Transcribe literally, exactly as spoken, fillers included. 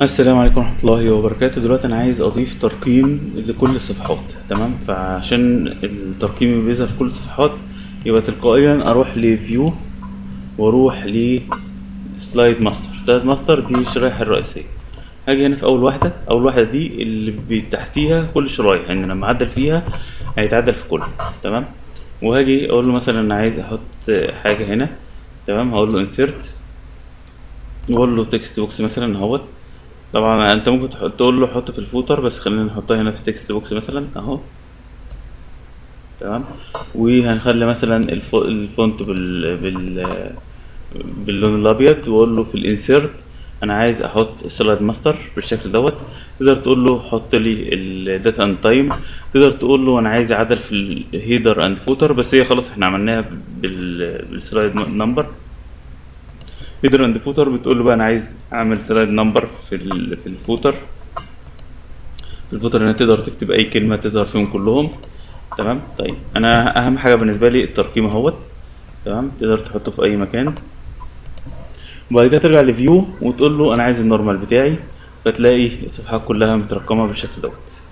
السلام عليكم ورحمة الله وبركاته. دلوقتي أنا عايز أضيف ترقيم لكل الصفحات، تمام؟ فعشان الترقيم اللي بيظهر في كل الصفحات يبقى تلقائيا أروح لفيو وأروح لسلايد ماستر. سلايد ماستر دي الشرائح الرئيسية. هاجي هنا في أول واحدة، أول واحدة دي اللي تحتيها كل الشرايح، يعني لما أعدل فيها هيتعدل في كله، تمام؟ وهاجي أقول له مثلا أنا عايز أحط حاجة هنا، تمام؟ هقول له انسيرت وأقول له تكست بوكس مثلا اهوت. طبعا انت ممكن تحط تقول له حط في الفوتر، بس خلينا نحطها هنا في التكست بوكس مثلا اهو، تمام؟ وهنخلي مثلا الف... الفونت بال... بال... باللون الابيض، واقول له في الانسيرت انا عايز احط السلايد ماستر بالشكل دوت. تقدر تقول له حط لي الداتا اند تايم، تقدر تقول له انا عايز اعدل في الهيدر اند فوتر، بس هي خلاص احنا عملناها بال... بالسلايد نمبر. هيدر اند فوتر بتقول له بقى انا عايز اعمل سلايد نمبر في ال... في الفوتر. الفوتر هنا تقدر تكتب اي كلمه تظهر فيهم كلهم، تمام؟ طيب انا اهم حاجه بالنسبه لي الترقيم اهوت، تمام؟ تقدر تحطه في اي مكان، وبعد كده ترجع لفيو وتقول له انا عايز النورمال بتاعي، فتلاقي الصفحات كلها مترقمه بالشكل دوت.